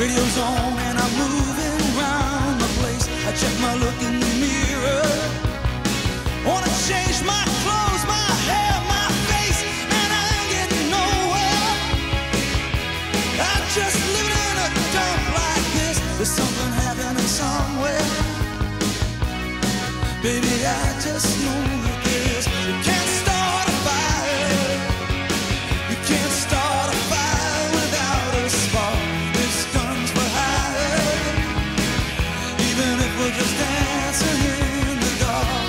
radio's on and I'm moving around the place. I check my look in the mirror. Wanna change my clothes, my hair, my face, and I ain't getting nowhere. I'm just living in a dump like this. There's something happening somewhere. Baby, I just know that this. You can't start a fire. You can't start a fire without a spark. This gun's for hire. Even if we're just dancing in the dark.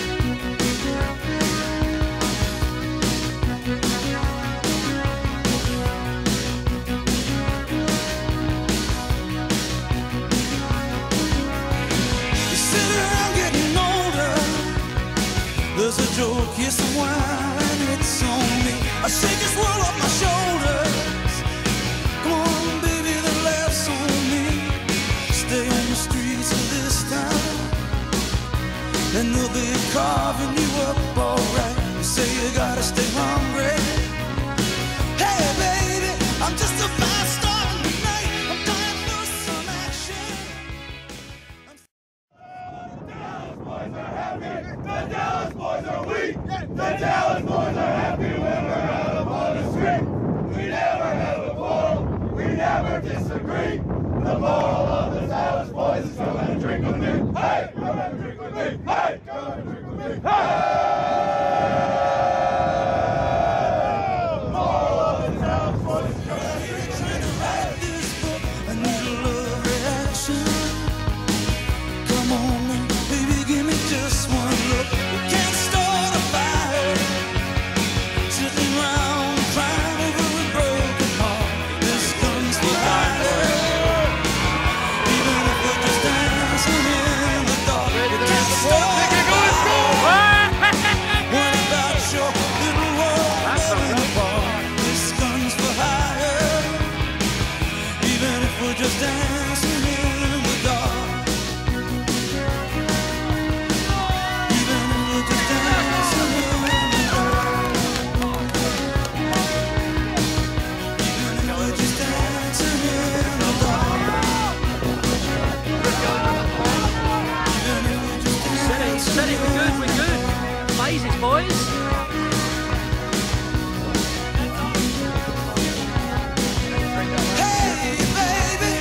You sit around getting older. There's a joke, yes, a wine, it's on me. I shake this world off my shoulders. Come on, baby, the laughs on me. Stay on the streets of this town, and they'll be carving you up alright. You say you gotta stay hungry. Hey, baby, I'm just a fast star tonight. I'm dying for some action. The Dallas boys are weak. The Dallas boys are happy when we're out up on the street. We never have a quarrel. We never disagree. The moral of the Dallas boys is come and drink with me. Hey, come and drink with me. Hey, come and drink with me. Hey. The moral of the Dallas boys is come and drink with me. Write this book, I need a love reaction. Come on now, baby, give me just one look. We can't start a fire, sitting around crying over a broken heart. This gun's for hire. Even if we're just dancing in the dark, we can't start a fire. What about your little world falling apart? This gun's for hire. Even if we're just dancing in the dark. Even if we're just dancing in the dark. Even if we're just dancing in the dark. Even if we're just dancing Steady, we're good, we're good. Mazes, boys. Hey, baby.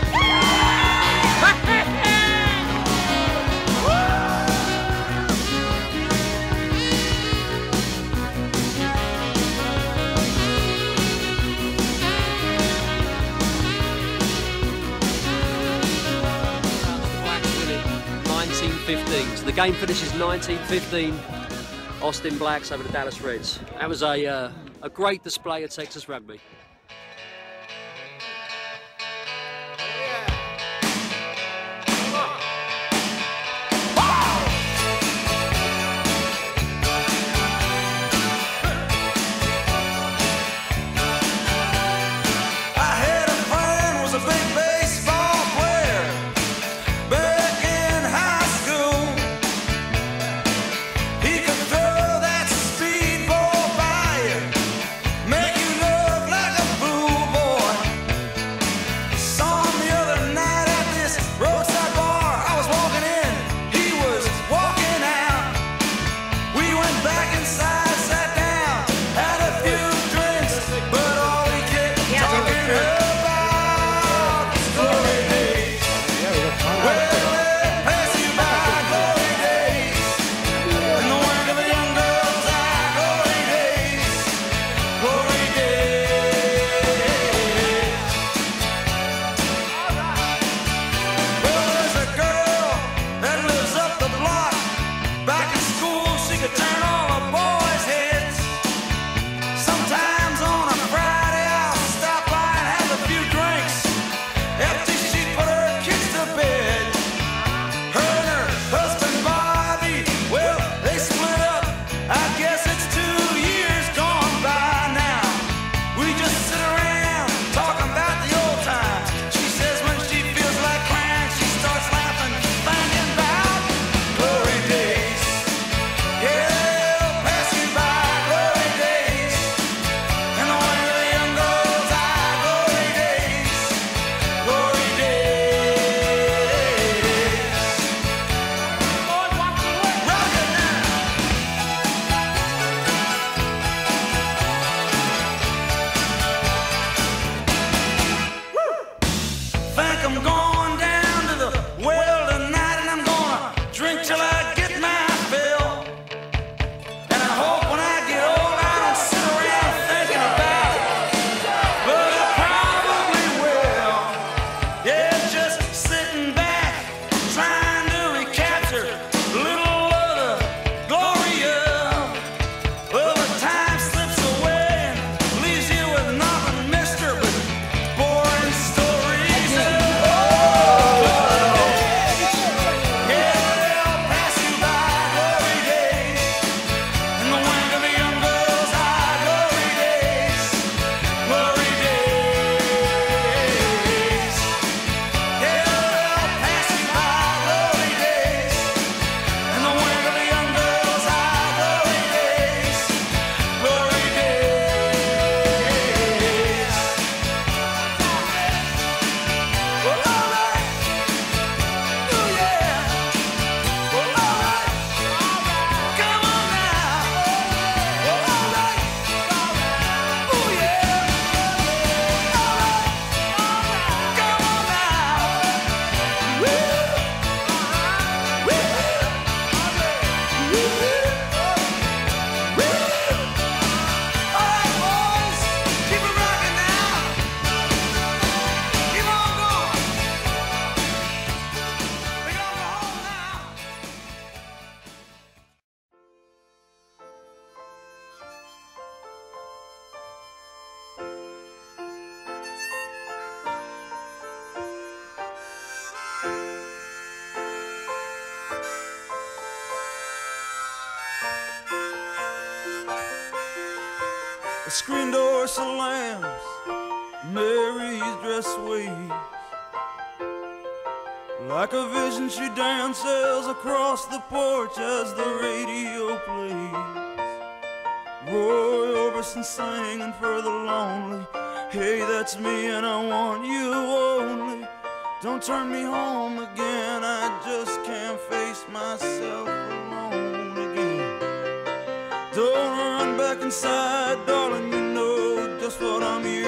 Black winning 1915. So the game finishes 1915. Austin Blacks over the Dallas Reds. That was a great display of Texas rugby. I had a friend was a big baseball player back in high school. He could throw that speedball by you, make you look like a The screen door slams, Mary's dress waves. Like a vision she dances across the porch as the radio plays. Roy Orbison singing for the lonely. Hey, that's me and I want you only. Don't turn me home again, I just can't face myself alone again. Don't run back inside, darling, you know just what I'm here